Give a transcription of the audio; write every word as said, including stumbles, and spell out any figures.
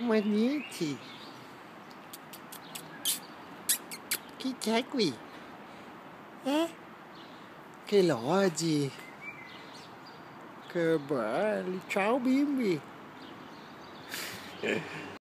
Ma niente. Chi c'è qui? Eh? Che logi. Che belli. Ciao bimbi.